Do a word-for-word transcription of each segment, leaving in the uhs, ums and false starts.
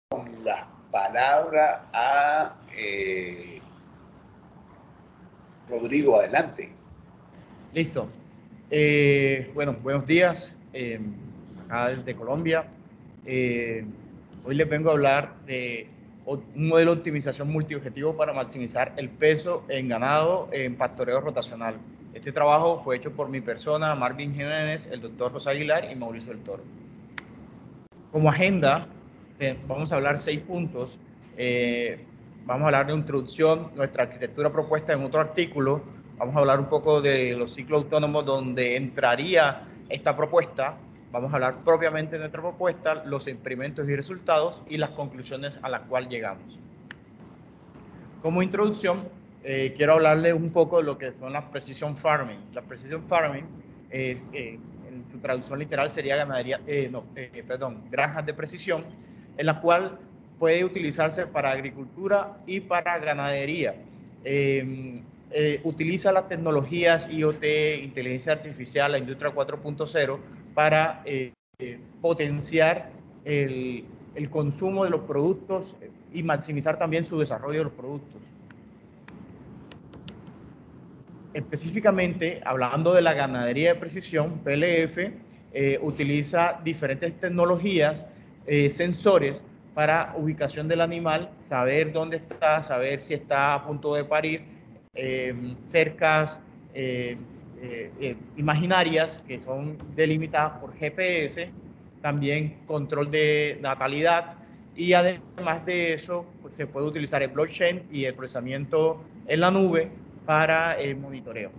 la palabra a eh, Rodrigo, adelante. Listo. Eh, bueno, buenos días, eh, acá desde Colombia. Eh, hoy les vengo a hablar de un modelo de optimización multiobjetivo para maximizar el peso en ganado en pastoreo rotacional. Este trabajo fue hecho por mi persona, Marvin Jiménez, el doctor José Aguilar y Mauricio del Toro. Como agenda, eh, vamos a hablar seis puntos. Eh, vamos a hablar de introducción, nuestra arquitectura propuesta en otro artículo. Vamos a hablar un poco de los ciclos autónomos donde entraría esta propuesta. Vamos a hablar propiamente de nuestra propuesta, los experimentos y resultados y las conclusiones a las cuales llegamos. Como introducción, eh, quiero hablarles un poco de lo que son las precision farming. La precision farming, eh, eh, en su traducción literal sería ganadería, eh, no, eh, perdón, granjas de precisión, en la cual puede utilizarse para agricultura y para ganadería. Eh, eh, utiliza las tecnologías I O T, inteligencia artificial, la industria cuatro punto cero, para eh, eh, potenciar el, el consumo de los productos y maximizar también su desarrollo de los productos. Específicamente, hablando de la ganadería de precisión, P L F eh, utiliza diferentes tecnologías, eh, sensores para ubicación del animal, saber dónde está, saber si está a punto de parir, eh, cercas eh, eh, eh, imaginarias que son delimitadas por G P S, también control de natalidad, y además de eso, pues, se puede utilizar el blockchain y el procesamiento en la nube para el monitoreo.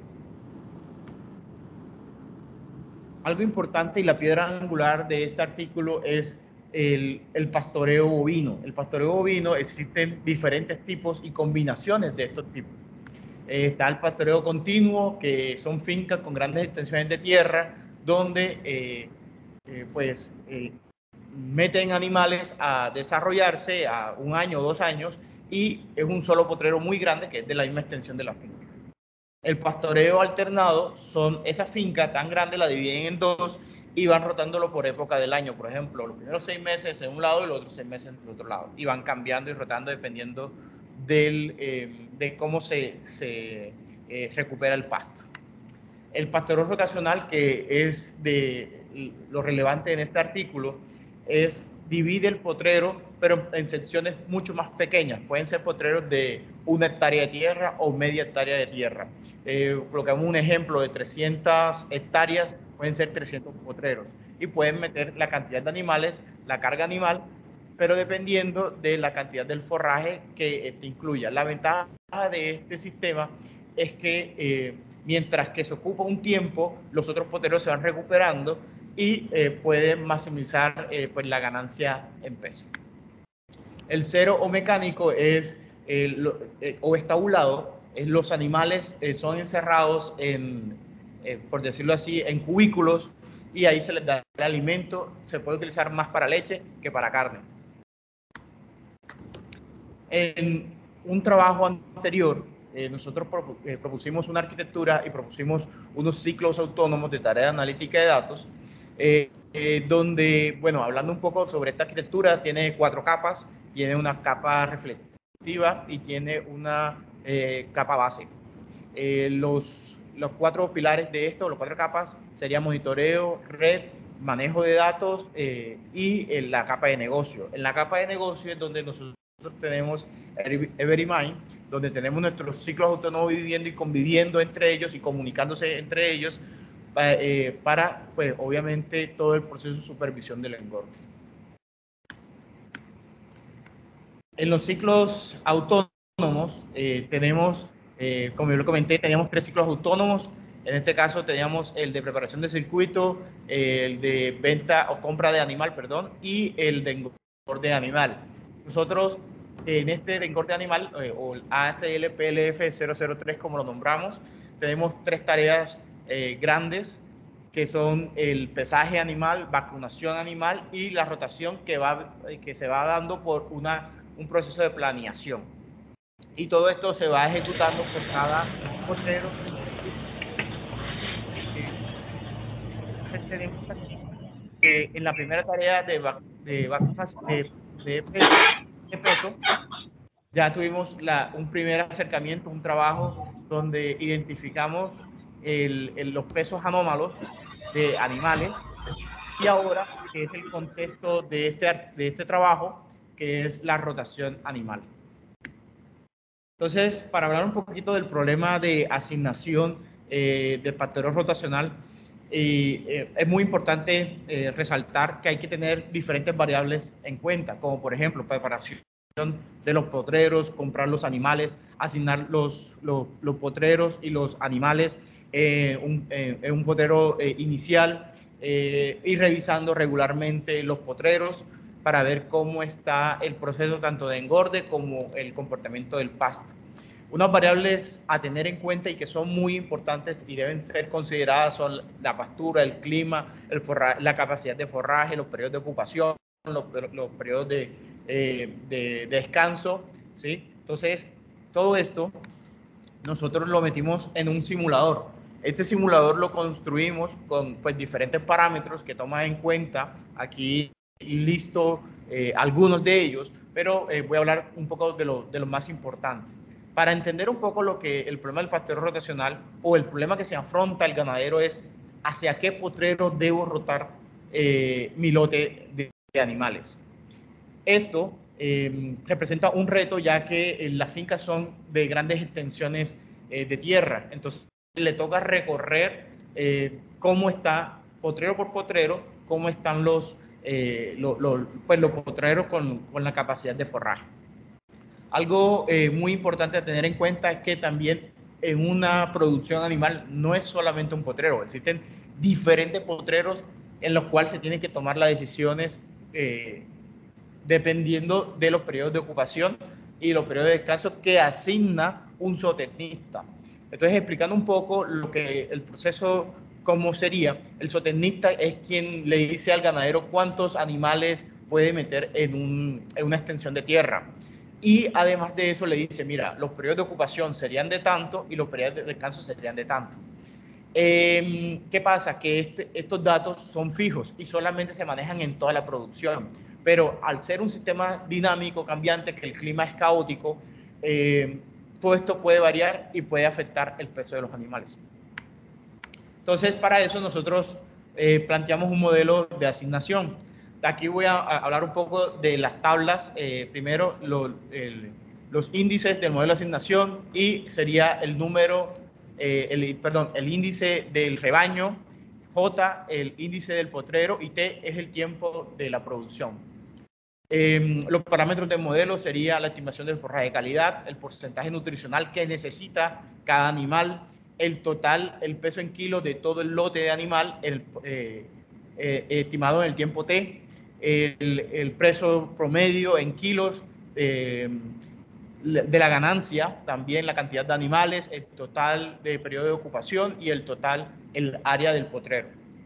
Algo importante y la piedra angular de este artículo es el, el pastoreo bovino. El pastoreo bovino, existen diferentes tipos y combinaciones de estos tipos. Eh, está el pastoreo continuo, que son fincas con grandes extensiones de tierra, donde eh, eh, pues eh, meten animales a desarrollarse a un año o dos años y es un solo potrero muy grande que es de la misma extensión de la finca. El pastoreo alternado son esas fincas tan grandes, la dividen en dos y van rotándolo por época del año. Por ejemplo, los primeros seis meses en un lado y los otros seis meses en el otro lado. Y van cambiando y rotando dependiendo del, eh, de cómo se, se eh, recupera el pasto. El pastoreo rotacional, que es de lo relevante en este artículo, es divide el potrero, pero en secciones mucho más pequeñas. Pueden ser potreros de una hectárea de tierra o media hectárea de tierra. Eh, colocamos un ejemplo de trescientas hectáreas, pueden ser trescientos potreros. Y pueden meter la cantidad de animales, la carga animal, pero dependiendo de la cantidad del forraje que este incluya. La ventaja de este sistema es que eh, mientras que se ocupa un tiempo, los otros potreros se van recuperando y eh, pueden maximizar eh, pues la ganancia en peso. El cero o mecánico es, eh, lo, eh, o estabulado, es los animales eh, son encerrados en, eh, por decirlo así, en cubículos y ahí se les da el alimento, se puede utilizar más para leche que para carne. En un trabajo anterior, eh, nosotros pro, eh, propusimos una arquitectura y propusimos unos ciclos autónomos de tarea analítica de datos, eh, eh, donde, bueno, hablando un poco sobre esta arquitectura, tiene cuatro capas, tiene una capa reflexiva y tiene una eh, capa base. Eh, los, los cuatro pilares de esto, los cuatro capas, serían monitoreo, red, manejo de datos eh, y en la capa de negocio. En la capa de negocio es donde nosotros tenemos Everymind, donde tenemos nuestros ciclos autónomos viviendo y conviviendo entre ellos y comunicándose entre ellos eh, para, pues, obviamente, todo el proceso de supervisión del engorde. En los ciclos autónomos eh, tenemos, eh, como yo lo comenté, teníamos tres ciclos autónomos. En este caso teníamos el de preparación de circuito, el de venta o compra de animal, perdón, y el de engorde de animal. Nosotros en este de engorde de animal, eh, o el A S L P L F cero cero tres como lo nombramos, tenemos tres tareas eh, grandes que son el pesaje animal, vacunación animal y la rotación que, va, que se va dando por una un proceso de planeación. Y todo esto se va ejecutando por cada potrero. Tenemos aquí que en la primera tarea de, de, de de peso, de peso ya tuvimos la, un primer acercamiento, un trabajo donde identificamos el, el, los pesos anómalos de animales, y ahora que es el contexto de este, de este trabajo, que es la rotación animal. Entonces, para hablar un poquito del problema de asignación eh, del pastoreo rotacional, eh, eh, es muy importante eh, resaltar que hay que tener diferentes variables en cuenta, como por ejemplo, preparación de los potreros, comprar los animales, asignar los, los, los potreros y los animales eh, un, eh, en un potrero eh, inicial, eh, ir revisando regularmente los potreros para ver cómo está el proceso tanto de engorde como el comportamiento del pasto. Unas variables a tener en cuenta y que son muy importantes y deben ser consideradas son la pastura, el clima, el forraje, la capacidad de forraje, los periodos de ocupación, los, los periodos de, eh, de, de descanso, ¿sí? Entonces, todo esto nosotros lo metimos en un simulador. Este simulador lo construimos con pues, diferentes parámetros que toma en cuenta. Aquí listo eh, algunos de ellos, pero eh, voy a hablar un poco de los de lo más importantes. Para entender un poco lo que el problema del pastoreo rotacional o el problema que se afronta el ganadero es hacia qué potrero debo rotar eh, mi lote de, de animales. Esto eh, representa un reto ya que eh, las fincas son de grandes extensiones eh, de tierra, entonces le toca recorrer eh, cómo está potrero por potrero, cómo están los, eh, lo, lo, pues los potreros con, con la capacidad de forraje. Algo eh, muy importante a tener en cuenta es que también en una producción animal no es solamente un potrero, existen diferentes potreros en los cuales se tienen que tomar las decisiones eh, dependiendo de los periodos de ocupación y los periodos de descanso que asigna un zootecnista. Entonces, explicando un poco lo que el proceso, cómo sería, el zootecnista es quien le dice al ganadero cuántos animales puede meter en, un, en una extensión de tierra. Y además de eso le dice, mira, los periodos de ocupación serían de tanto y los periodos de descanso serían de tanto. Eh, ¿Qué pasa? Que este, estos datos son fijos y solamente se manejan en toda la producción, pero al ser un sistema dinámico, cambiante, que el clima es caótico, eh, todo esto puede variar y puede afectar el peso de los animales. Entonces, para eso nosotros eh, planteamos un modelo de asignación. Aquí voy a, a hablar un poco de las tablas. Eh, primero, lo, el, los índices del modelo de asignación y sería el número, eh, el, perdón, el índice del rebaño, J, el índice del potrero y T es el tiempo de la producción. Eh, los parámetros del modelo sería la estimación del forraje de calidad, el porcentaje nutricional que necesita cada animal, el total, el peso en kilos de todo el lote de animal, el, eh, eh, estimado en el tiempo T, el, el precio promedio en kilos eh, de la ganancia, también la cantidad de animales, el total de periodo de ocupación y el total, el área del potrero.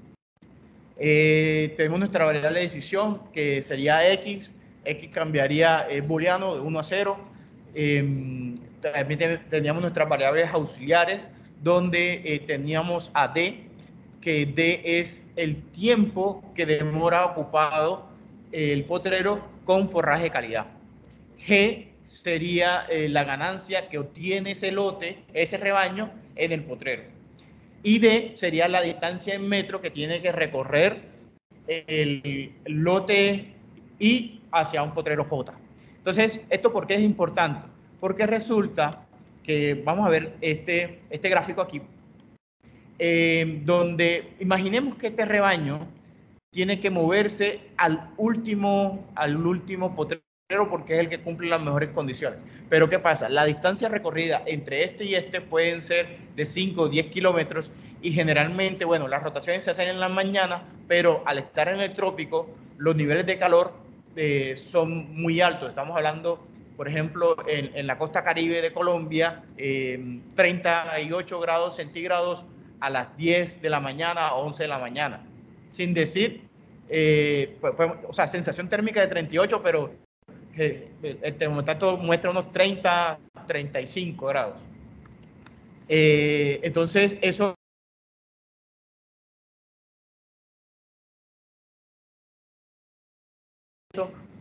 Eh, tenemos nuestra variable de decisión que sería X, X cambiaría eh, booleano de uno a cero. Eh, también teníamos nuestras variables auxiliares donde eh, teníamos a D, que D es el tiempo que demora ocupado el potrero con forraje de calidad. G sería eh, la ganancia que obtiene ese lote, ese rebaño en el potrero. Y D sería la distancia en metro que tiene que recorrer el lote I hacia un potrero J. Entonces, ¿esto por qué es importante? Porque resulta que, vamos a ver este, este gráfico aquí, eh, donde imaginemos que este rebaño tiene que moverse al último, al último potrero porque es el que cumple las mejores condiciones. Pero ¿qué pasa? La distancia recorrida entre este y este pueden ser de cinco o diez kilómetros y generalmente, bueno, las rotaciones se hacen en la mañana, pero al estar en el trópico, los niveles de calor eh, son muy altos. Estamos hablando, por ejemplo, en, en la costa caribe de Colombia, eh, treinta y ocho grados centígrados a las diez de la mañana a once de la mañana. Sin decir, eh, pues, pues, o sea, sensación térmica de treinta y ocho, pero eh, el termostato muestra unos treinta, treinta y cinco grados. Eh, entonces, eso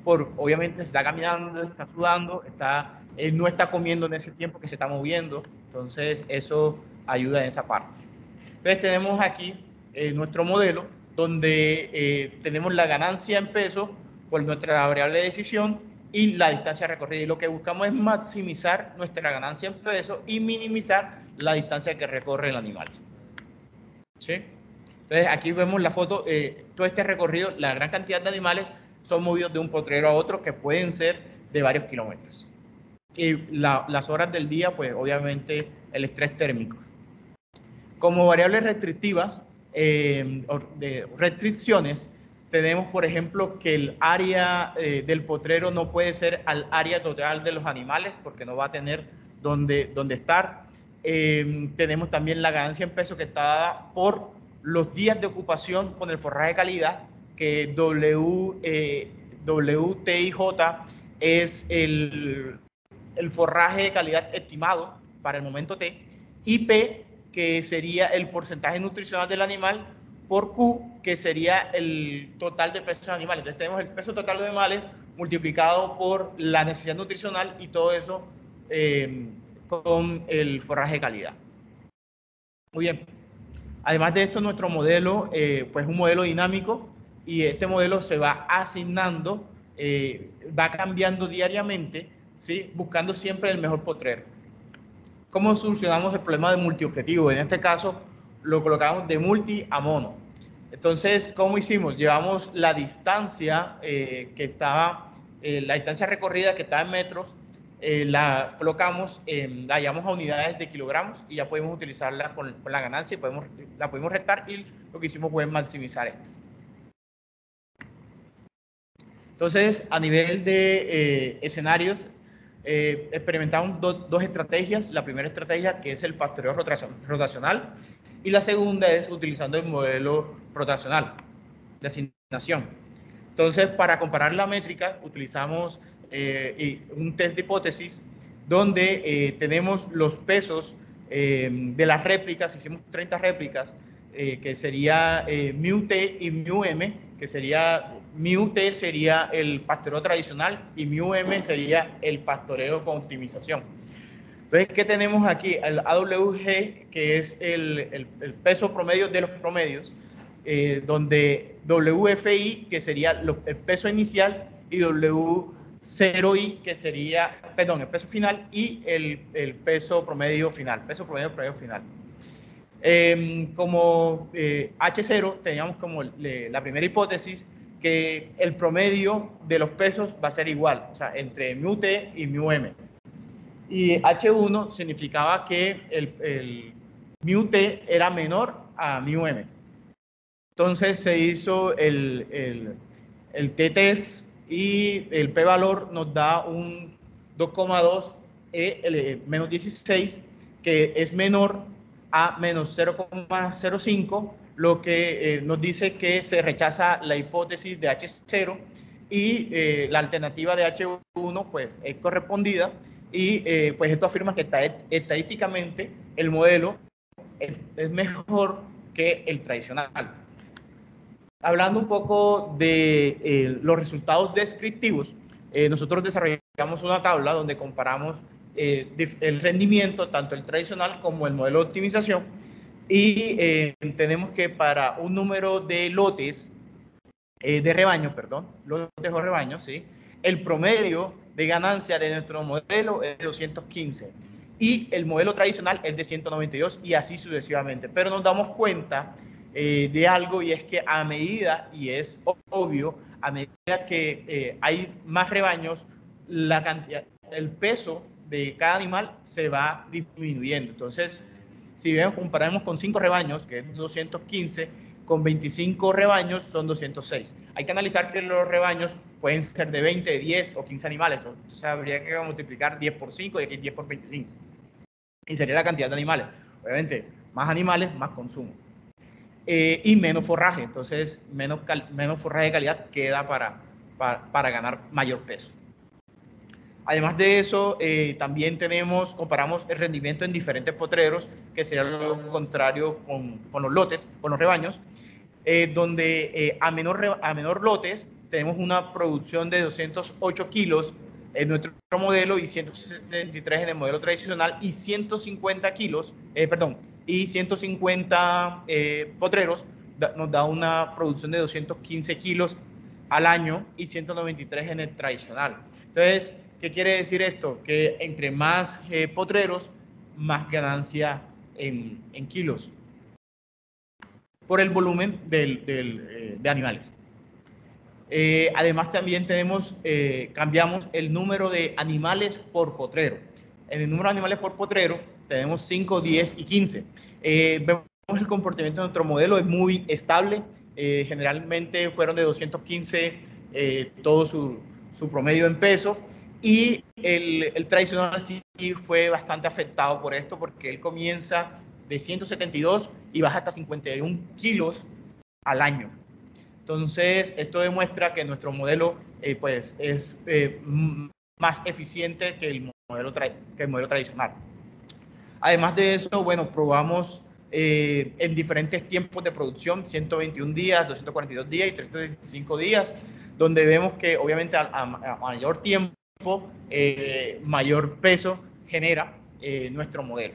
por, obviamente, está caminando, está sudando, está, eh, no está comiendo en ese tiempo que se está moviendo. Entonces, eso ayuda en esa parte. Entonces, tenemos aquí eh, nuestro modelo, donde eh, tenemos la ganancia en peso por nuestra variable de decisión y la distancia recorrida. Y lo que buscamos es maximizar nuestra ganancia en peso y minimizar la distancia que recorre el animal. ¿Sí? Entonces, aquí vemos la foto, eh, todo este recorrido, la gran cantidad de animales son movidos de un potrero a otro, que pueden ser de varios kilómetros. Y la, las horas del día, pues obviamente el estrés térmico. Como variables restrictivas, eh, de restricciones, tenemos, por ejemplo, que el área eh, del potrero no puede ser al área total de los animales, porque no va a tener donde, donde estar. Eh, tenemos también la ganancia en peso, que está dada por los días de ocupación con el forraje de calidad, que W, eh, W T I J es el, el forraje de calidad estimado para el momento T, y P, que sería el porcentaje nutricional del animal, por Q, que sería el total de peso de animales. Entonces tenemos el peso total de animales multiplicado por la necesidad nutricional, y todo eso eh, con el forraje de calidad. Muy bien. Además de esto, nuestro modelo eh, pues es un modelo dinámico, y este modelo se va asignando, eh, va cambiando diariamente, ¿sí? Buscando siempre el mejor potrero. ¿Cómo solucionamos el problema de multiobjetivo? En este caso, lo colocamos de multi a mono. Entonces, ¿cómo hicimos? Llevamos la distancia eh, que estaba, eh, la distancia recorrida que estaba en metros, eh, la colocamos, eh, la llevamos a unidades de kilogramos, y ya podemos utilizarla con, con la ganancia, y podemos, la podemos restar, y lo que hicimos fue maximizar esto. Entonces, a nivel de eh, escenarios, eh, experimentamos do, dos estrategias. La primera estrategia, que es el pastoreo rotacional, y la segunda es utilizando el modelo rotacional de asignación. Entonces, para comparar la métrica, utilizamos eh, un test de hipótesis, donde eh, tenemos los pesos eh, de las réplicas. Hicimos treinta réplicas, eh, que sería eh, mu T y mu M, que sería, mu T sería el pastoreo tradicional y mu M sería el pastoreo con optimización. Entonces, ¿qué tenemos aquí? El A W G, que es el, el, el peso promedio de los promedios, eh, donde W F I, que sería lo, el peso inicial, y W cero I, que sería, perdón, el peso final, y el, el peso promedio final, peso promedio promedio final. Eh, como eh, H cero, teníamos como le, la primera hipótesis, que el promedio de los pesos va a ser igual, o sea, entre mu T y mu M. Y H uno significaba que el, el mu T era menor a mu M. Entonces se hizo el, el, el T-test, y el P-valor nos da un dos coma dos E menos dieciséis, que es menor a menos cero coma cero cinco, lo que eh, nos dice que se rechaza la hipótesis de H cero, y eh, la alternativa de H uno pues es correspondida, y eh, pues esto afirma que estadísticamente el modelo es, es mejor que el tradicional. Hablando un poco de eh, los resultados descriptivos, eh, nosotros desarrollamos una tabla donde comparamos eh, el rendimiento, tanto el tradicional como el modelo de optimización, y eh, tenemos que para un número de lotes, eh, de rebaños, perdón, lotes o rebaños, ¿sí? El promedio de ganancia de nuestro modelo es de doscientos quince, y el modelo tradicional es de ciento noventa y dos, y así sucesivamente. Pero nos damos cuenta eh, de algo, y es que a medida, y es obvio, a medida que eh, hay más rebaños, la cantidad, el peso de cada animal se va disminuyendo. Entonces, si vemos, comparamos con cinco rebaños, que es doscientos quince, con veinticinco rebaños son doscientos seis. Hay que analizar que los rebaños pueden ser de veinte, de diez o quince animales. Entonces habría que multiplicar diez por cinco, y aquí diez por veinticinco. Y sería la cantidad de animales. Obviamente, más animales, más consumo. Eh, y menos forraje. Entonces, menos, menos forraje de calidad queda para, para, para ganar mayor peso. Además de eso, eh, también tenemos, comparamos el rendimiento en diferentes potreros, que sería lo contrario con, con los lotes, con los rebaños, eh, donde eh, a, menor, a menor lotes tenemos una producción de doscientos ocho kilos en nuestro modelo y ciento setenta y tres en el modelo tradicional y ciento cincuenta kilos, eh, perdón, y ciento cincuenta eh, potreros da, nos da una producción de doscientos quince kilos al año y ciento noventa y tres en el tradicional. Entonces, ¿qué quiere decir esto? Que entre más eh, potreros, más ganancia en, en kilos por el volumen del, del, eh, de animales. Eh, además, también tenemos, eh, cambiamos el número de animales por potrero. En el número de animales por potrero tenemos cinco, diez y quince. Eh, vemos el comportamiento de nuestro modelo, es muy estable. Eh, generalmente fueron de doscientos quince eh, todo su, su promedio en peso. Y el, el tradicional sí fue bastante afectado por esto, porque él comienza de ciento setenta y dos y baja hasta cincuenta y uno kilos al año. Entonces, esto demuestra que nuestro modelo eh, pues, es eh, más eficiente que el, modelo que el modelo tradicional. Además de eso, bueno, probamos eh, en diferentes tiempos de producción, ciento veintiún días, doscientos cuarenta y dos días y trescientos veinticinco días, donde vemos que obviamente a, a, a mayor tiempo, eh, mayor peso genera eh, nuestro modelo.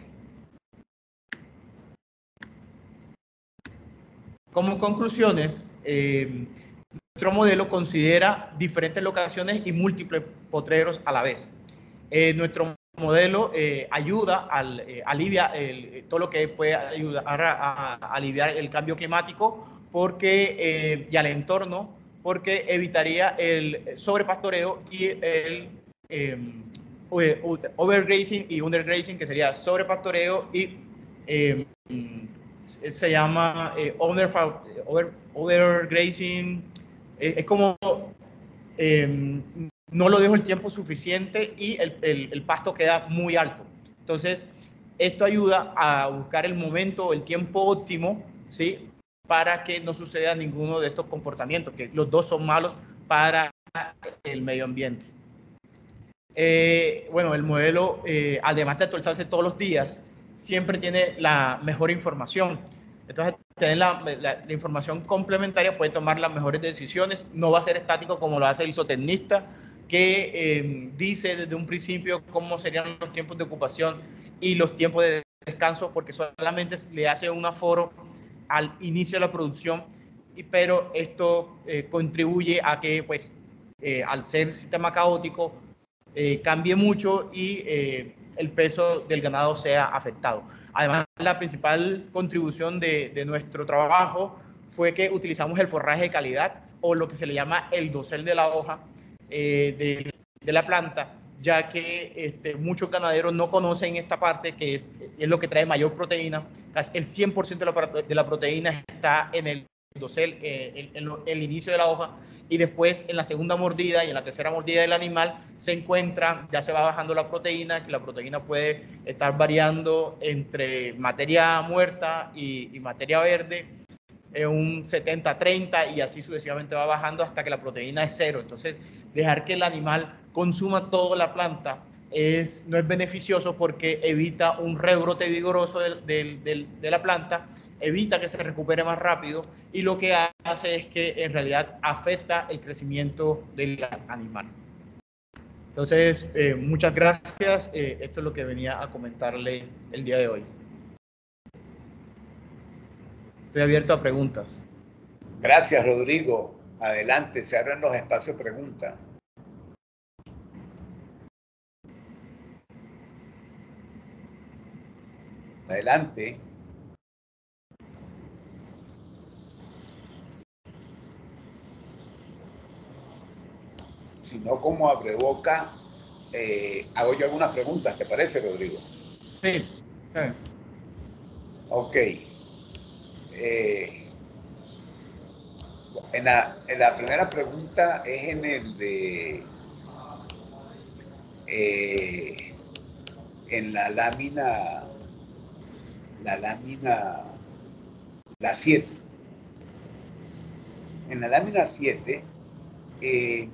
Como conclusiones, eh, nuestro modelo considera diferentes locaciones y múltiples potreros a la vez. Eh, nuestro modelo eh, ayuda, al, eh, alivia el, todo lo que puede ayudar a, a aliviar el cambio climático porque, eh, y al entorno, porque evitaría el sobrepastoreo y el eh, overgrazing y undergrazing, que sería sobrepastoreo y eh, se llama eh, over, over, overgrazing. Eh, es como eh, no lo dejo el tiempo suficiente y el, el, el pasto queda muy alto. Entonces, esto ayuda a buscar el momento, el tiempo óptimo, ¿sí? Para que no suceda ninguno de estos comportamientos, que los dos son malos para el medio ambiente. Eh, bueno, el modelo, eh, además de actualizarse todos los días, siempre tiene la mejor información. Entonces, tener la, la, la información complementaria puede tomar las mejores decisiones. No va a ser estático como lo hace el zootecnista, que eh, dice desde un principio cómo serían los tiempos de ocupación y los tiempos de descanso, porque solamente le hace un aforo al inicio de la producción, y, pero esto eh, contribuye a que, pues, eh, al ser sistema caótico, eh, cambie mucho y eh, el peso del ganado sea afectado. Además, la principal contribución de, de nuestro trabajo fue que utilizamos el forraje de calidad, o lo que se le llama el dosel de la hoja eh, de, de la planta, ya que este, muchos ganaderos no conocen esta parte, que es, es lo que trae mayor proteína. Casi el cien por ciento de la, de la proteína está en el dosel, eh, en, en el inicio de la hoja, y después en la segunda mordida y en la tercera mordida del animal se encuentra, ya se va bajando la proteína, que la proteína puede estar variando entre materia muerta y, y materia verde, en un setenta treinta, y así sucesivamente va bajando hasta que la proteína es cero. Entonces, dejar que el animal consuma toda la planta es, no es beneficioso, porque evita un rebrote vigoroso de, de, de, de la planta, evita que se recupere más rápido, y lo que hace es que en realidad afecta el crecimiento del animal. Entonces, eh, muchas gracias. Eh, esto es lo que venía a comentarle el día de hoy. Estoy abierto a preguntas. Gracias, Rodrigo. Adelante, se abren los espacios preguntas. Adelante. Si no, como abre boca, eh, hago yo algunas preguntas, ¿te parece, Rodrigo? Sí. sí. Ok. Eh, en, la, en la primera pregunta es en el de... Eh, en la lámina... La lámina... La siete. En la lámina siete... Eh,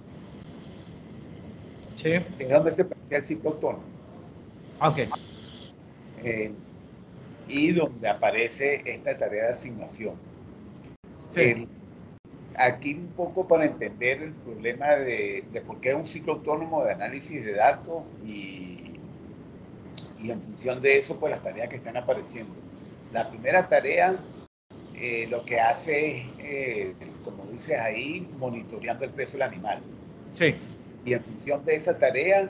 sí. Es donde se plantea el ciclo autónomo. Ok. Eh, y donde se plantea el ciclo autónomo, eh, aparece esta tarea de asignación. Sí. El, aquí un poco para entender el problema de, de por qué es un ciclo autónomo de análisis de datos y, y en función de eso, pues las tareas que están apareciendo. La primera tarea eh, lo que hace es, eh, como dices ahí, monitoreando el peso del animal. Sí. Y en función de esa tarea,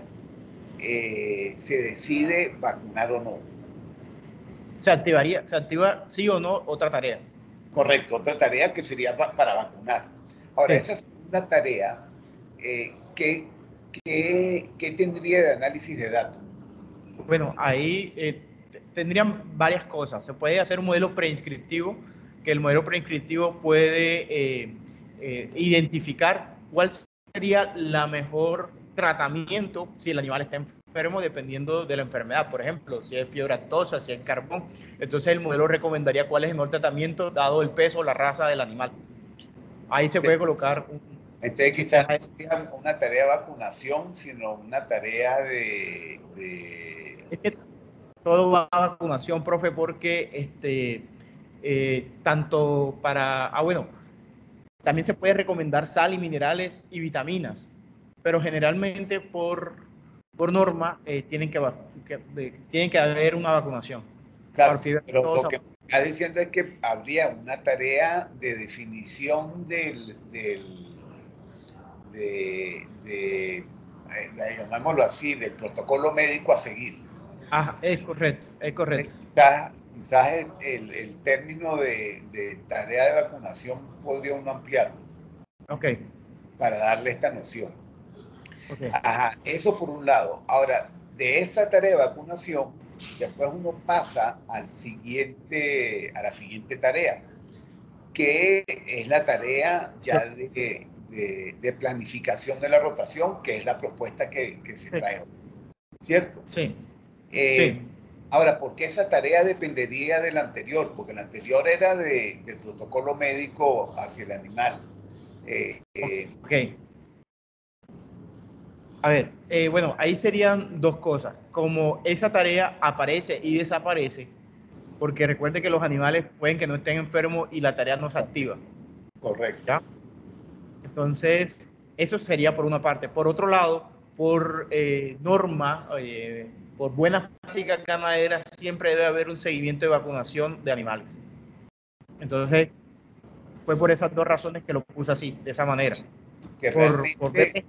eh, se decide vacunar o no. Se activaría, se activa sí o no otra tarea. Correcto, otra tarea que sería pa para vacunar. Ahora, sí. Esa segunda tarea, eh, ¿qué, qué, ¿qué tendría de análisis de datos? Bueno, ahí eh, tendrían varias cosas. Se puede hacer un modelo preinscriptivo, que el modelo preinscriptivo puede eh, eh, identificar cuál sería la mejor tratamiento si el animal está enfermo, dependiendo de la enfermedad. Por ejemplo, si es fiebre aftosa, si es carbón. Entonces el modelo recomendaría cuál es el mejor tratamiento dado el peso o la raza del animal. Ahí se puede colocar un... Entonces quizás no sería una tarea de vacunación, sino una tarea de... de... Es que todo va a vacunación, profe, porque este, eh, tanto para... Ah, bueno, también se puede recomendar sal y minerales y vitaminas, pero generalmente por, por norma eh, tienen, que, que, de, tienen que haber una vacunación. Claro, pero lo que me está diciendo es que habría una tarea de definición del... del de, de, de, llamémoslo así, del protocolo médico a seguir. Ah, es correcto, es correcto. Quizás, quizás el, el, el término de, de tarea de vacunación podría uno ampliarlo. Ok. Para darle esta noción. Okay. Ajá, eso por un lado. Ahora, de esta tarea de vacunación, después uno pasa al siguiente, a la siguiente tarea, que es la tarea ya sí. de, de, de planificación de la rotación, que es la propuesta que, que se trae hoy. ¿Cierto? Sí. Eh, sí. Ahora, ¿por qué esa tarea dependería de la anterior? Porque la anterior era de, del protocolo médico hacia el animal. Eh, eh, ok. A ver, eh, bueno, ahí serían dos cosas. Como esa tarea aparece y desaparece, porque recuerde que los animales pueden que no estén enfermos y la tarea no se activa. Correcto. ¿Ya? Entonces, eso sería por una parte. Por otro lado, por eh, norma, eh, por buenas prácticas ganaderas, siempre debe haber un seguimiento de vacunación de animales. Entonces, fue por esas dos razones que lo puse así, de esa manera. Que por, realmente, por ver...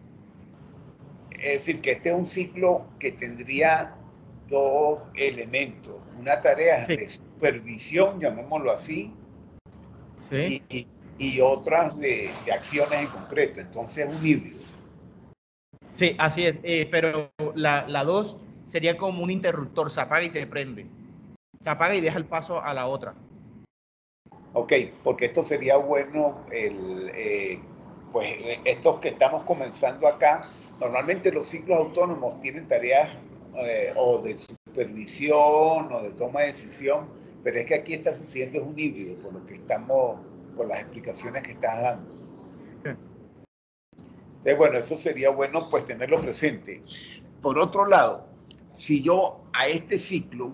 es decir, que este es un ciclo que tendría dos elementos. Una tarea sí. de supervisión, llamémoslo así, sí. y, y, y otras de, de acciones en concreto. Entonces es un híbrido. Sí, así es, eh, pero la, la dos sería como un interruptor, se apaga y se prende. Se apaga y deja el paso a la otra. Ok, porque esto sería bueno, el, eh, pues estos que estamos comenzando acá, normalmente los ciclos autónomos tienen tareas eh, o de supervisión o de toma de decisión, pero es que aquí está sucediendo es un híbrido, por lo que estamos, por las explicaciones que estás dando. Sí. Entonces, bueno, eso sería bueno pues tenerlo presente. Por otro lado, si yo a este ciclo,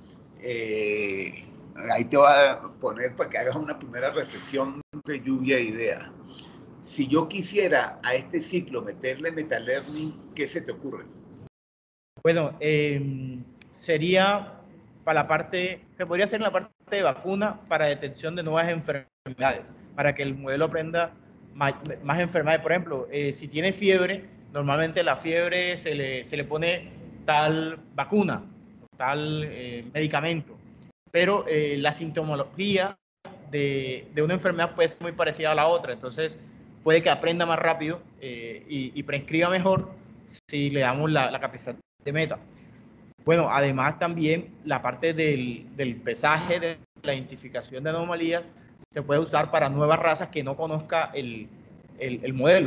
eh, ahí te voy a poner para que hagas una primera reflexión de lluvia de ideas. Si yo quisiera a este ciclo meterle metalearning, ¿qué se te ocurre? Bueno, eh, sería para la parte, que podría ser la parte de vacuna para detección de nuevas enfermedades, para que el modelo aprenda más, más enfermedades. Por ejemplo, eh, si tiene fiebre, normalmente la fiebre se le, se le pone tal vacuna, tal eh, medicamento, pero eh, la sintomología de, de una enfermedad puede ser muy parecida a la otra, entonces puede que aprenda más rápido eh, y, y prescriba mejor si le damos la, la capacidad de meta. Bueno, además también la parte del, del pesaje, de la identificación de anomalías, se puede usar para nuevas razas que no conozca el, el, el modelo.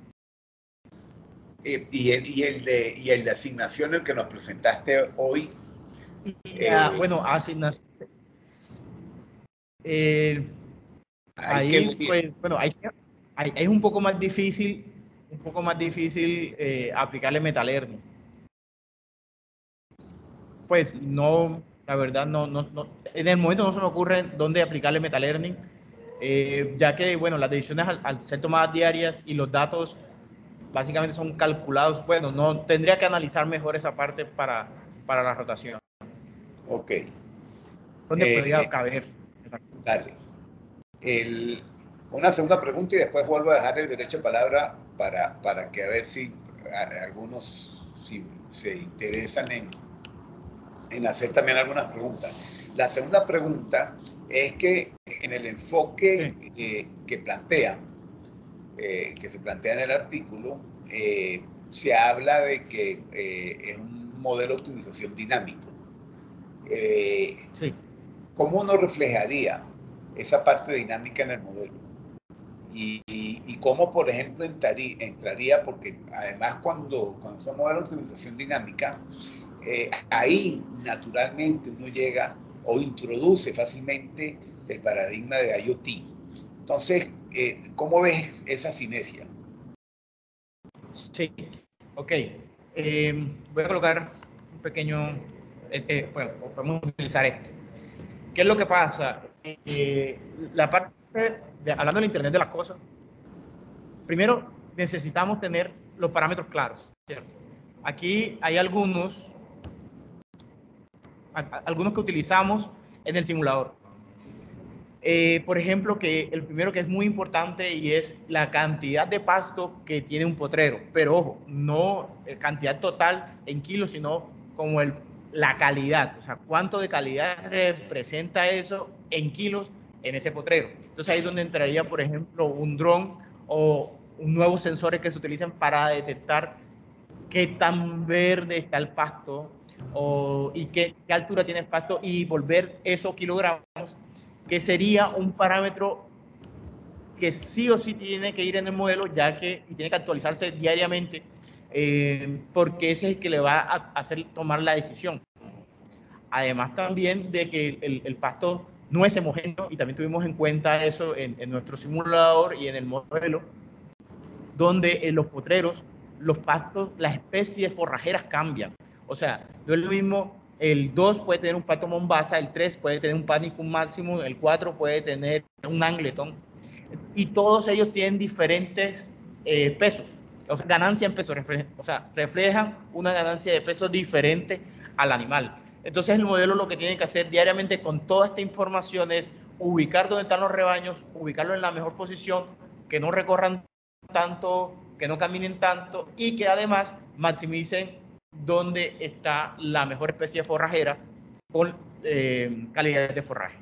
Eh, y, el, y, el de, y el de asignación, el que nos presentaste hoy. Y, eh, bueno, asignación. Eh, ahí, pues, bueno, ahí, ahí es un poco más difícil, un poco más difícil eh, aplicarle metalearning. Pues no, la verdad, no, no, no, en el momento no se me ocurre dónde aplicarle metalearning, eh, ya que, bueno, las decisiones al, al ser tomadas diarias y los datos básicamente son calculados, bueno, no, tendría que analizar mejor esa parte para, para la rotación. Ok. ¿Dónde Eh, podría caber? Dale. El, una segunda pregunta y después vuelvo a dejar el derecho de palabra para, para que a ver si a, algunos si se interesan en, en hacer también algunas preguntas. La segunda pregunta es que en el enfoque Sí. eh, que plantea, eh, que se plantea en el artículo, eh, se habla de que eh, es un modelo de optimización dinámico. Eh, Sí. ¿Cómo uno reflejaría esa parte dinámica en el modelo? Y, y, y cómo, por ejemplo, entraría, entraría, porque además cuando, cuando son modelos de optimización dinámica, eh, ahí naturalmente uno llega o introduce fácilmente el paradigma de I o T. Entonces, eh, ¿cómo ves esa sinergia? Sí, ok. Eh, voy a colocar un pequeño, eh, eh, bueno, podemos utilizar este. ¿Qué es lo que pasa? Eh, la parte, de, hablando del Internet de las cosas, primero necesitamos tener los parámetros claros, ¿cierto? Aquí hay algunos, algunos que utilizamos en el simulador. Eh, por ejemplo, que el primero que es muy importante y es la cantidad de pasto que tiene un potrero. Pero ojo, no cantidad total en kilos, sino como el, la calidad. O sea, cuánto de calidad representa eso en kilos en ese potrero. Entonces ahí es donde entraría, por ejemplo, un dron o un nuevo sensores que se utilizan para detectar qué tan verde está el pasto o, y qué, qué altura tiene el pasto y volver esos kilogramos, que sería un parámetro que sí o sí tiene que ir en el modelo, ya que y tiene que actualizarse diariamente, eh, porque ese es el que le va a hacer tomar la decisión. Además también de que el, el pasto no es homogéneo, y también tuvimos en cuenta eso en, en nuestro simulador y en el modelo, donde en los potreros, los pastos, las especies forrajeras cambian. O sea, no es lo mismo, el dos puede tener un pato mombasa, el tres puede tener un panicum máximo, el cuatro puede tener un angleton, y todos ellos tienen diferentes eh, pesos, o sea, ganancia en peso, reflejan, o sea, reflejan una ganancia de peso diferente al animal. Entonces el modelo lo que tiene que hacer diariamente con toda esta información es ubicar dónde están los rebaños, ubicarlos en la mejor posición, que no recorran tanto, que no caminen tanto y que además maximicen dónde está la mejor especie forrajera con eh, calidad de forraje.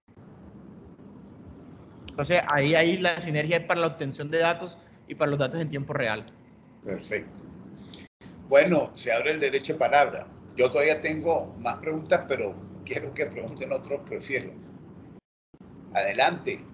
Entonces ahí, ahí la sinergia es para la obtención de datos y para los datos en tiempo real. Perfecto. Bueno, se abre el derecho de palabra. Yo todavía tengo más preguntas, pero quiero que pregunten otros, prefiero. Adelante.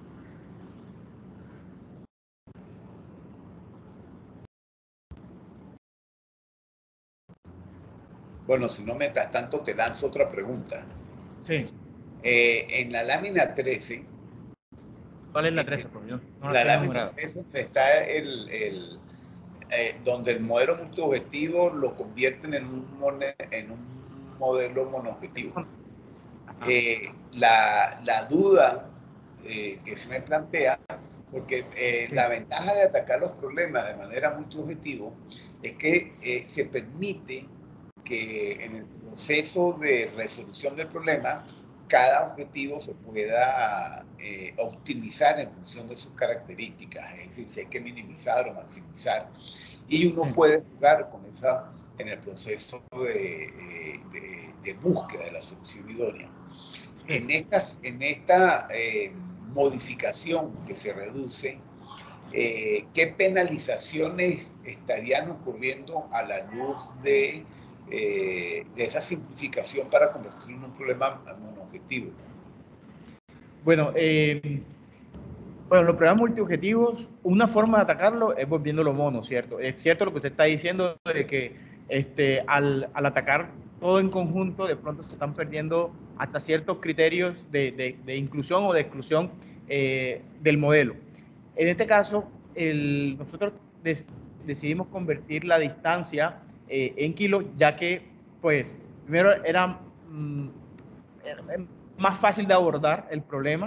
Bueno, si no, mientras tanto te lanzo otra pregunta. Sí. Eh, en la lámina trece, ¿Cuál es la eh, trece? Porque yo no la la tengo lámina numerada. trece donde está el, el eh, donde el modelo multiobjetivo lo convierten en un, mone, en un modelo monoobjetivo. Eh, la, la, duda eh, que se me plantea, porque eh, sí. La ventaja de atacar los problemas de manera multiobjetivo es que eh, se permite que en el proceso de resolución del problema cada objetivo se pueda eh, optimizar en función de sus características, es decir, si hay que minimizar o maximizar, y uno sí. puede jugar con esa en el proceso de, de, de búsqueda de la solución idónea. Sí. En, estas, en esta eh, modificación que se reduce, eh, ¿qué penalizaciones estarían ocurriendo a la luz de, eh, de esa simplificación para convertirlo en un problema monoobjetivo? Bueno, eh, bueno, los problemas multiobjetivos, una forma de atacarlo es volviéndolo mono, ¿cierto? Es cierto lo que usted está diciendo de que este, al, al atacar todo en conjunto, de pronto se están perdiendo hasta ciertos criterios de, de, de inclusión o de exclusión eh, del modelo. En este caso, el, nosotros des, decidimos convertir la distancia eh, en kilos, ya que, pues, primero era, mm, era más fácil de abordar el problema,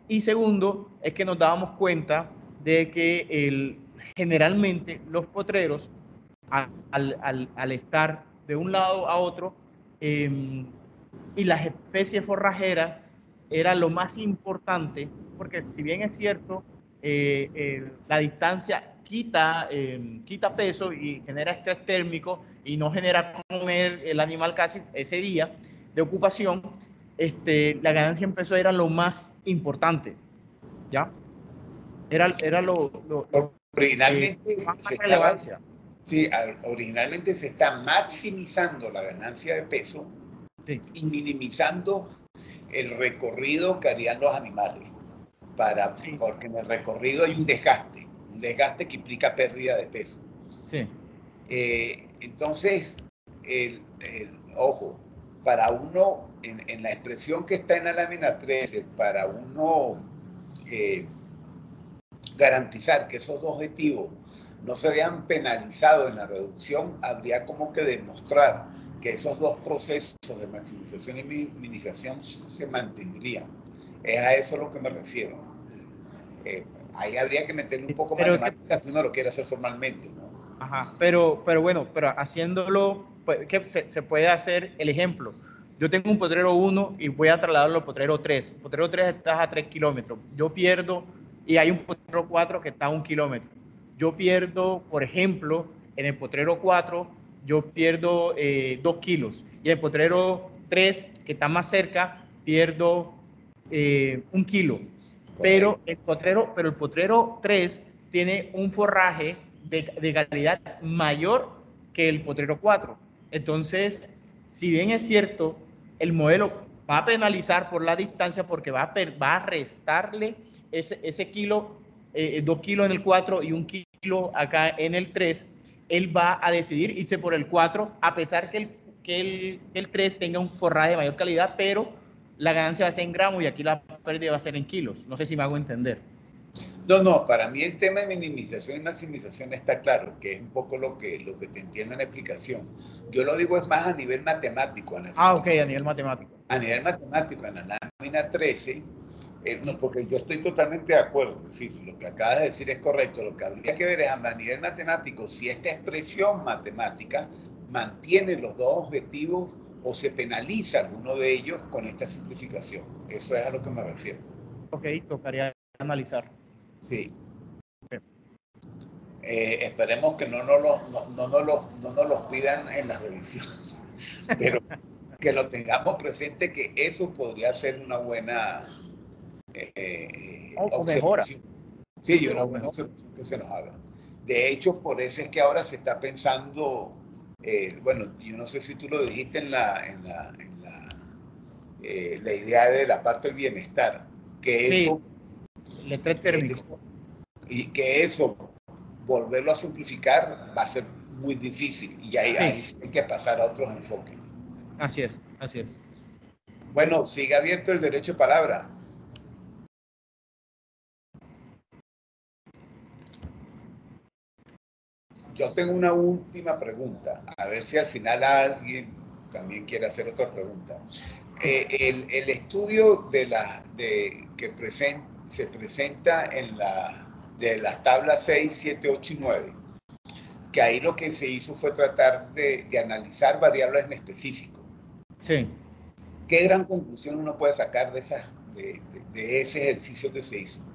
Y segundo, es que nos dábamos cuenta de que el, generalmente los potreros, al, al, al estar de un lado a otro, eh, y las especies forrajeras era lo más importante, porque si bien es cierto, eh, eh, la distancia quita, eh, quita peso y genera estrés térmico y no genera comer el animal casi ese día de ocupación, este, la ganancia en peso era lo más importante, ¿ya? Era, era lo, lo, lo eh, Originalmente más, se más estaba, relevancia. sí, originalmente se está maximizando la ganancia de peso Sí. y minimizando el recorrido que harían los animales, para, Sí. porque en el recorrido hay un desgaste, un desgaste que implica pérdida de peso. Sí. Eh, entonces, el, el, ojo, para uno, en, en, la expresión que está en la lámina trece, para uno eh, garantizar que esos dos objetivos no se vean penalizados en la reducción, habría como que demostrar que esos dos procesos de maximización y minimización se mantendrían. Es a eso a lo que me refiero. Eh, ahí habría que meterle un poco Pero matemáticas si uno lo quiere hacer formalmente, ¿no? Ajá, pero, pero bueno, pero haciéndolo, pues, que se, se puede hacer el ejemplo. Yo tengo un potrero uno y voy a trasladarlo al potrero tres. El potrero tres está a tres kilómetros. Yo pierdo, y hay un potrero cuatro que está a un kilómetro. Yo pierdo, por ejemplo, en el potrero cuatro, yo pierdo eh, dos kilos. Y en el potrero tres, que está más cerca, pierdo eh, un kilo. Pero el potrero, pero el potrero tres tiene un forraje de, de calidad mayor que el potrero cuatro. Entonces, si bien es cierto, el modelo va a penalizar por la distancia porque va a, va a restarle ese, ese kilo, eh, dos kilos en el cuatro y un kilo acá en el tres, él va a decidir irse por el cuatro, a pesar que el, que el, que el tres tenga un forraje de mayor calidad, pero la ganancia va a ser en gramos y aquí la pérdida va a ser en kilos. No sé si me hago entender. No, no, para mí el tema de minimización y maximización está claro, que es un poco lo que, lo que te entiendo en la explicación. Yo lo digo es más a nivel matemático. En la Ah, ok, a nivel matemático. A nivel matemático, en la lámina trece, eh, no, porque yo estoy totalmente de acuerdo, es decir, lo que acabas de decir es correcto, lo que habría que ver es a nivel matemático si esta expresión matemática mantiene los dos objetivos o se penaliza alguno de ellos con esta simplificación. Eso es a lo que me refiero. Ok, tocaría analizar. Sí. Okay. Eh, esperemos que no nos los no, no, no, no, no nos los pidan en la revisión, pero que lo tengamos presente que eso podría ser una buena eh, o, o mejora. observación. Sí, una buena observación que se nos haga. De hecho, por eso es que ahora se está pensando, eh, bueno, yo no sé si tú lo dijiste en la, en la, en la, eh, la idea de la parte del bienestar, que sí, eso, el estrés térmico. eso, y que eso, volverlo a simplificar va a ser muy difícil y ahí, sí. ahí hay que pasar a otros enfoques. Así es, así es. Bueno, sigue abierto el derecho de palabra. Yo tengo una última pregunta, a ver si al final alguien también quiere hacer otra pregunta. Eh, el, el, estudio de la, de, que present, se presenta en la, de las tablas seis, siete, ocho y nueve, que ahí lo que se hizo fue tratar de, de analizar variables en específico. Sí. ¿Qué gran conclusión uno puede sacar de, esa, de, de, de ese ejercicio que se hizo?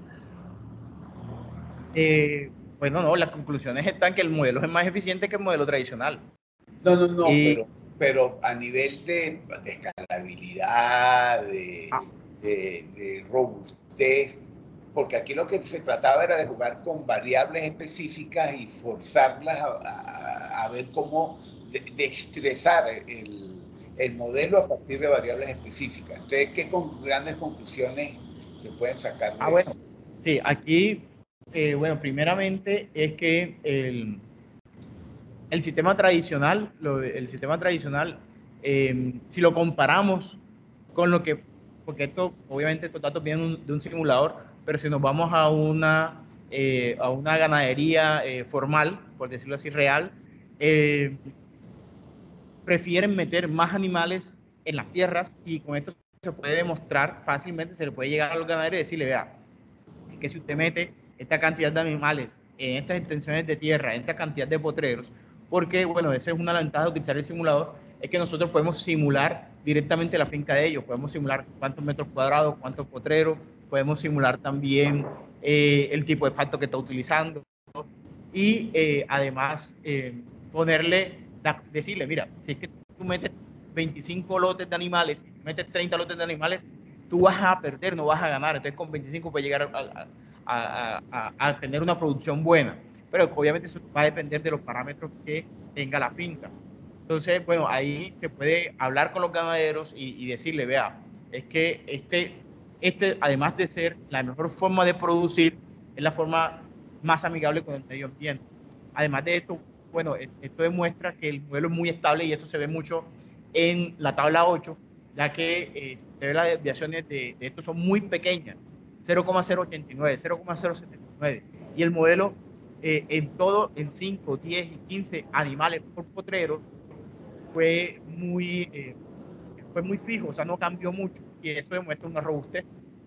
Eh, bueno, no, las conclusiones están que el modelo es más eficiente que el modelo tradicional. No, no, no, y, pero, pero a nivel de, de escalabilidad, de, ah. de, de robustez, porque aquí lo que se trataba era de jugar con variables específicas y forzarlas a, a, a ver cómo de, de estresar el, el modelo a partir de variables específicas. Entonces, ¿qué con, grandes conclusiones se pueden sacar de ah, eso? Bueno, sí, aquí, eh, bueno, primeramente es que el, el sistema tradicional, lo de, el sistema tradicional, eh, si lo comparamos con lo que, porque esto, obviamente estos datos vienen de un simulador, pero si nos vamos a una, eh, a una ganadería eh, formal, por decirlo así, real, eh, prefieren meter más animales en las tierras y con esto se puede demostrar fácilmente, se le puede llegar a los ganaderos y decirle, vea, es que si usted mete esta cantidad de animales en estas extensiones de tierra, en esta cantidad de potreros, porque, bueno, esa es una de las ventajas de utilizar el simulador, es que nosotros podemos simular directamente la finca de ellos, podemos simular cuántos metros cuadrados, cuántos potreros, podemos simular también eh, el tipo de pasto que está utilizando y eh, además eh, ponerle, decirle, mira, si es que tú metes veinticinco lotes de animales, si metes treinta lotes de animales, tú vas a perder, no vas a ganar. Entonces con veinticinco puedes llegar a, a, a, a tener una producción buena. Pero obviamente eso va a depender de los parámetros que tenga la finca. Entonces, bueno, ahí se puede hablar con los ganaderos y, y decirle, vea, es que este, este, además de ser la mejor forma de producir, es la forma más amigable con el medio ambiente. Además de esto, bueno, esto demuestra que el modelo es muy estable y esto se ve mucho en la tabla ocho, ya que eh, se ve las desviaciones de, de esto son muy pequeñas, cero coma cero ochenta y nueve, cero coma cero setenta y nueve, y el modelo eh, en todo, en cinco, diez y quince animales por potrero, fue muy, eh, fue muy fijo, o sea, no cambió mucho, y esto demuestra una robustez,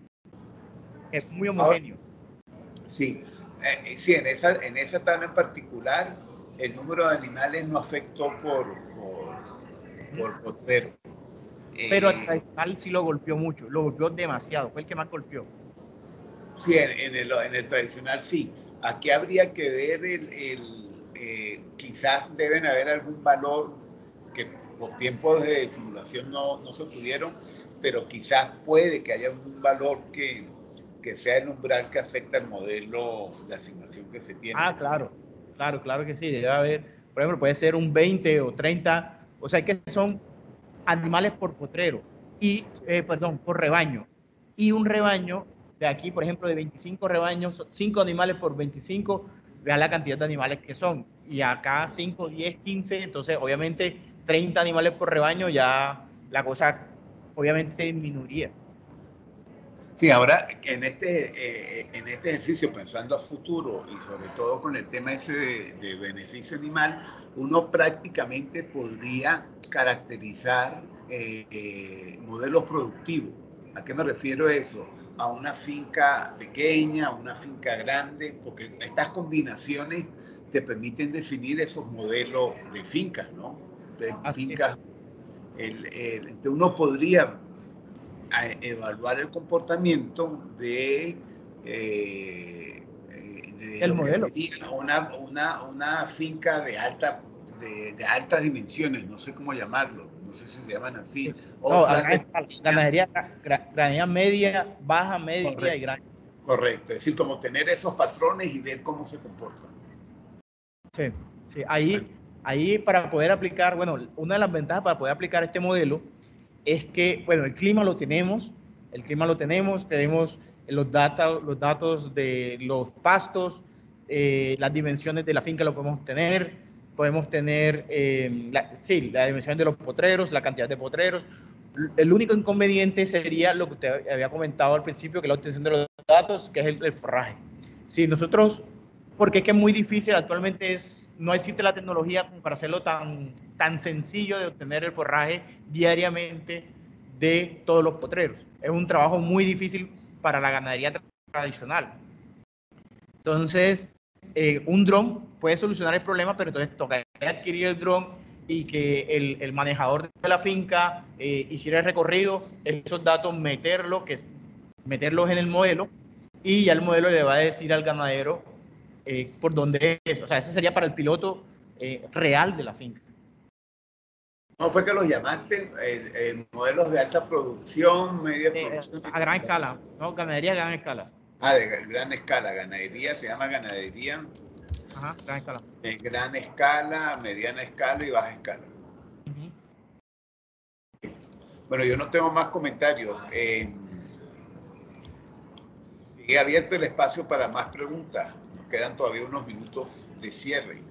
es muy homogéneo. Ahora, sí, eh, sí, en esa, en esa tabla en particular, el número de animales no afectó por, por, por potrero. Pero al Eh, tradicional sí lo golpeó mucho, lo golpeó demasiado, fue el que más golpeó. Sí, en, en, el, en el tradicional sí. Aquí habría que ver el, el eh, quizás deben haber algún valor que por tiempos de simulación no, no se tuvieron, pero quizás puede que haya un valor que, que sea el umbral que afecta el modelo de asignación que se tiene. Ah, claro, claro, claro que sí, debe haber, por ejemplo, puede ser un veinte o treinta, o sea que son animales por potrero, y, eh, perdón, por rebaño, y un rebaño de aquí, por ejemplo, de veinticinco rebaños, cinco animales por veinticinco, vean la cantidad de animales que son, y acá cinco, diez, quince, entonces obviamente treinta animales por rebaño, ya la cosa obviamente disminuiría. Sí, ahora en este, eh, en este ejercicio, pensando a futuro y sobre todo con el tema ese de, de beneficio animal, uno prácticamente podría caracterizar eh, eh, modelos productivos. ¿A qué me refiero eso? A una finca pequeña, a una finca grande, porque estas combinaciones te permiten definir esos modelos de fincas, ¿no? De Así es. fincas, el, el, uno podría a evaluar el comportamiento de, eh, de El lo que modelo. sería una, una, una finca de, alta, de, de altas dimensiones, no sé cómo llamarlo, no sé si se llaman así, No, a otras gran de escala. pequeña, Ganadería, gra, ganadería media, baja, media y correcto, gran. correcto, es decir, como tener esos patrones y ver cómo se comportan. Sí, sí. Ahí, ahí para poder aplicar, bueno, una de las ventajas para poder aplicar este modelo es que, bueno, el clima lo tenemos, el clima lo tenemos, tenemos los, data, los datos de los pastos, eh, las dimensiones de la finca lo podemos tener, podemos tener, eh, la, sí, la dimensión de los potreros, la cantidad de potreros. El único inconveniente sería lo que usted había comentado al principio, que es la obtención de los datos, que es el, el forraje. Si nosotros, porque es que es muy difícil, actualmente es, no existe la tecnología como para hacerlo tan, tan sencillo de obtener el forraje diariamente de todos los potreros. Es un trabajo muy difícil para la ganadería tradicional. Entonces, eh, un dron puede solucionar el problema, pero entonces toca adquirir el dron y que el, el manejador de la finca eh, hiciera el recorrido, esos datos meterlos, que, meterlos en el modelo, y ya el modelo le va a decir al ganadero eh, por dónde es. O sea, ese sería para el piloto eh, real de la finca. ¿Cómo fue que los llamaste? Eh, eh, modelos de alta producción, media Eh, producción. a gran escala, ¿no? Ganadería a gran escala. Ah, de gran escala, ganadería, se llama ganadería. Ajá, gran escala. En gran escala, mediana escala y baja escala. Uh-huh. Bueno, yo no tengo más comentarios. Eh, sigue abierto el espacio para más preguntas. Nos quedan todavía unos minutos de cierre.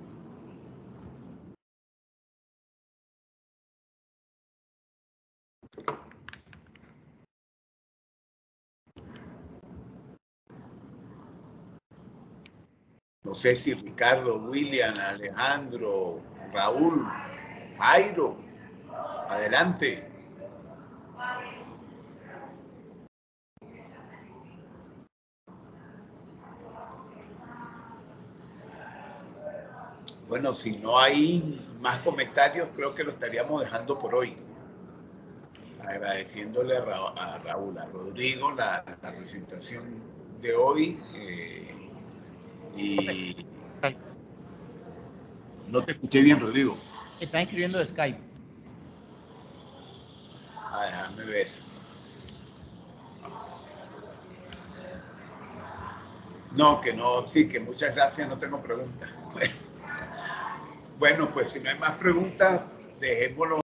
No sé si Ricardo, William, Alejandro, Raúl, Jairo, adelante. Bueno, si no hay más comentarios, creo que lo estaríamos dejando por hoy. Agradeciéndole a, Ra a Raúl, a Rodrigo, la, la presentación de hoy. Eh, y no te escuché bien, Rodrigo. Están escribiendo de Skype. Ah, déjame ver. No, que no, sí, que muchas gracias, no tengo preguntas. Bueno, pues si no hay más preguntas, dejémoslo.